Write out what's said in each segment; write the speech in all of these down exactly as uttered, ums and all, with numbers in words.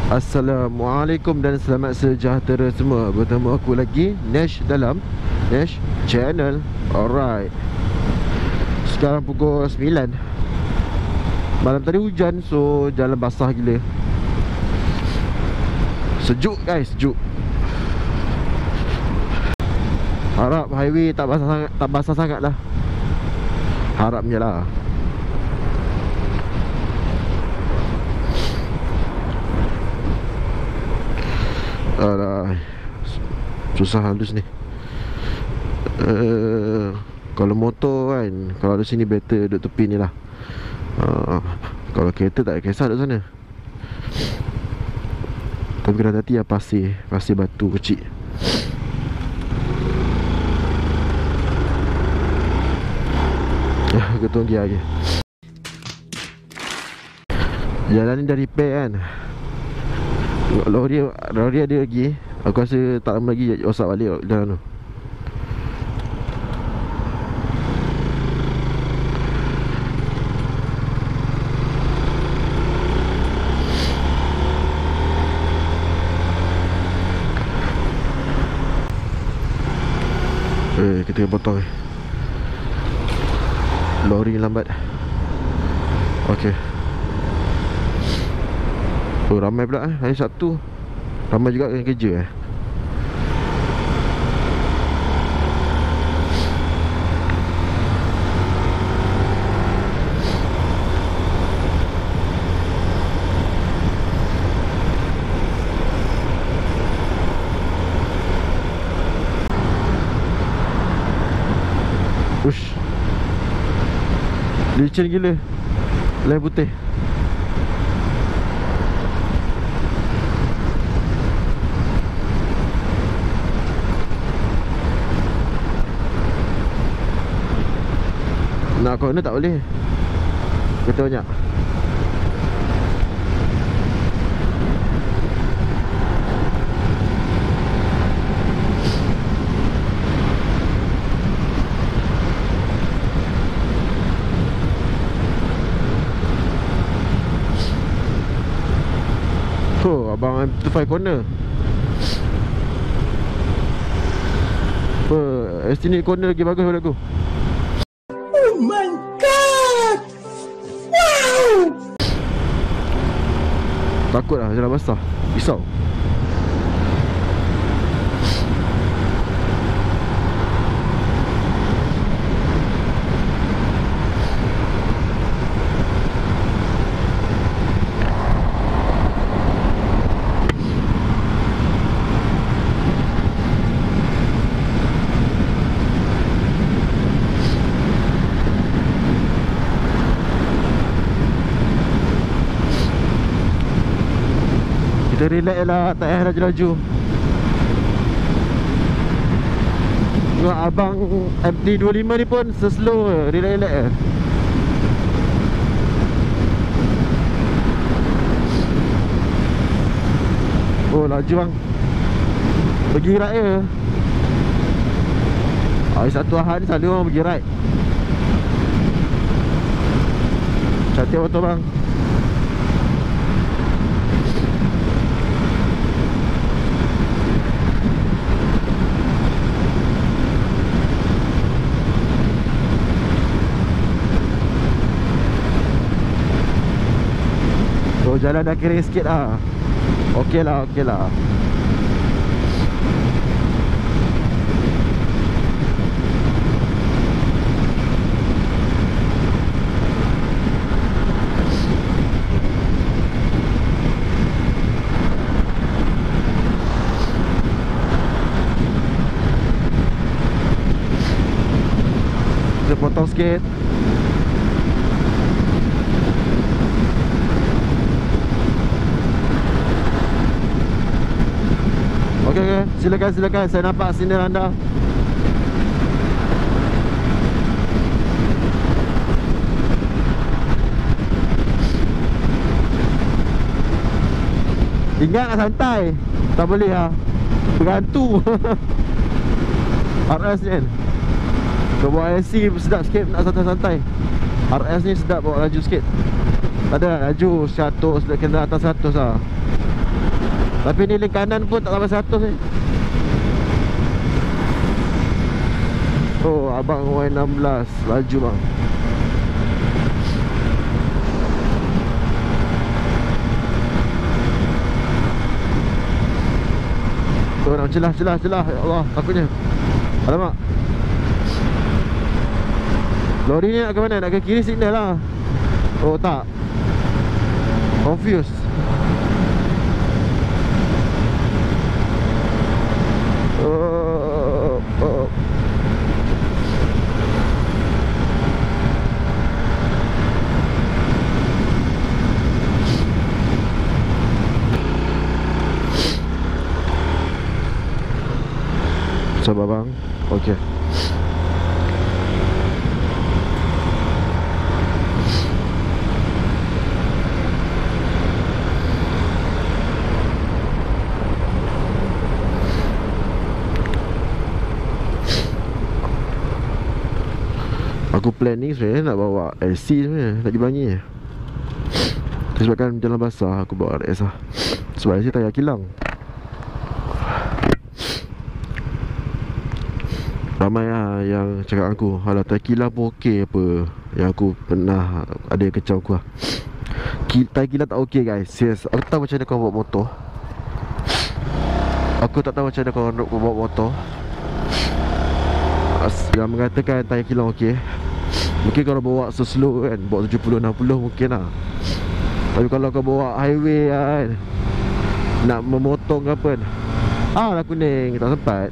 Assalamualaikum dan selamat sejahtera semua. Bertemu aku lagi, Nesh, dalam Nesh Channel. Alright, sekarang pukul sembilan. Malam tadi hujan, so jalan basah gila. Sejuk guys, sejuk. Harap highway tak basah sangat, tak basah sangat lah. Harapnya lah. Alah, susah halus ni. uh, Kalau motor kan, kalau ada sini better duduk tepi ni lah. uh, Kalau kereta tak kisah duduk sana. Tapi kena hati lah pasir, pasir batu kecil. Aku tunggu lagi. Jalan ni dah repair kan. Lori, lori ada lagi. Aku rasa tak lama lagi rosak balik jalan tu. Eh, kita kena potong eh. Lori lambat. Okey. Oh, ramai pula eh. Hari Sabtu ramai juga yang kerja eh. Ush, licin gila. Lem putih. Nak corner tak boleh, kereta banyak. Oh, abang M two five corner. Apa, estimate corner lagi bagus pada aku. Oh my god! Wow! Takut lah jalan basah. Risau. Kita relax lah, tak payah laju-laju. Tengok abang M T dua puluh lima ni pun seslow, relax-relax je. Oh, laju bang. Pergi ride je. Hari satu Ahad ni selalu orang pergi ride. Cantik motor bang. Oh, jalan dah kering sikit lah. Okey lah, okey lah. Kita potong sikit. Okey, okey, silakan, silakan. Saya nampak sinir anda. Ingat nak santai. Tak boleh lah, bergantu. R S ni kan, kau bawa I C sedap sikit, nak santai-santai. R S ni sedap bawa laju sikit. Tak ada laju seratus, kena atas seratus lah. Tapi ni link kanan pun tak sampai seratus ni. Oh, abang Y enam belas laju bang. Oh, nak celah, celah, celah. Ya Allah, takutnya. Alamak. Lori ni nak ke mana? Nak ke kiri signal lah. Oh, tak. Confused. Oh, oh. Sabar bang. Okey. Aku planning sebenarnya nak bawa L C sebenarnya, nak pergi Pelangi. Sebabkan jalan basah aku bawa R S lah. Sebab L C tayar kilang. Ramai lah yang cakap aku, alah tayar kilang pun okey apa. Yang aku pernah ada yang kecau aku lah. Tayar kilang tak okey guys. Serius, aku tak tahu macam mana kau bawa motor. Aku tak tahu macam mana kau bawa motor yang mengatakan tayar kilang okey. Mungkin kalau bawa so-slow kan, bawa tujuh puluh enam puluh mungkin lah. Tapi kalau kau bawa highway kan, nak memotong ke apa kan, ah lah kuning, tak sempat.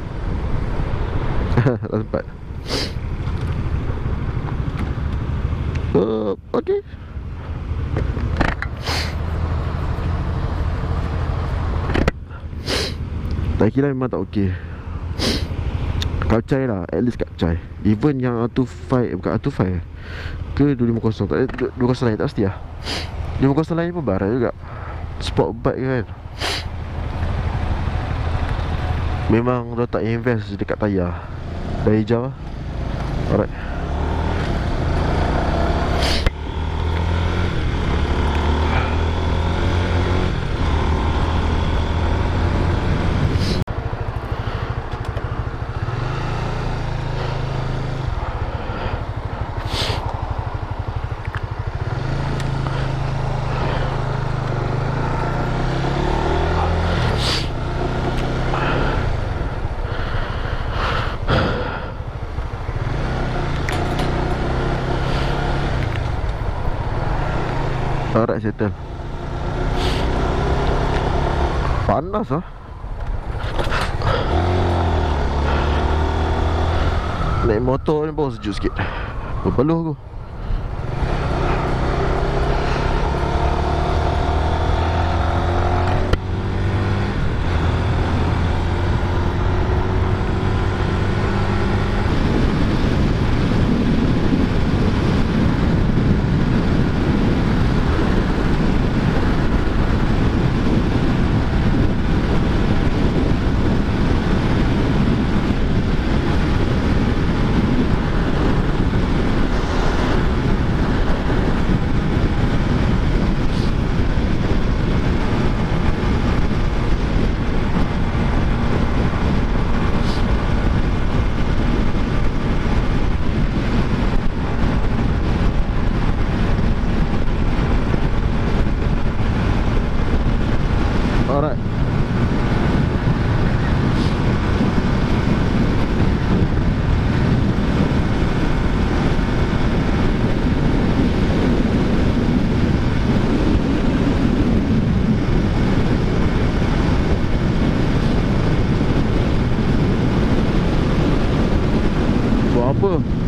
Tak sempat. uh, Okay. Tayar kilang memang tak okey. Kapcai lah, at least kapcai. Even yang R dua puluh lima, bukan R dua puluh lima ke dua lima kosong, tak, dua kosong lain tak pasti lah. lima kosong lain pun barat juga. Sport bike kan, memang dia tak invest dekat tayar. Dah hijau lah. Alright. Alright, settle. Panas lah. Naik motor ni baru sejuk sikit. Berpeluh aku. Alright. Buat apa?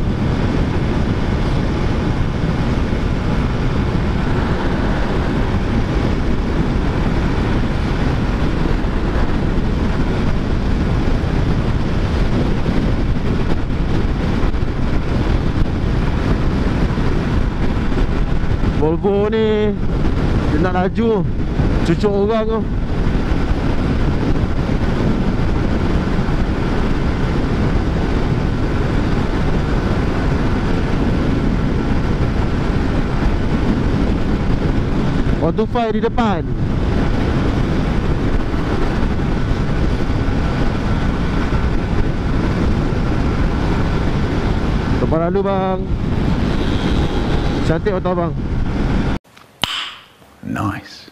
Volvo ni dia nak laju, cucuk orang tu. one two five di depan. Abang lalu bang. Cantik atau bang? Nice.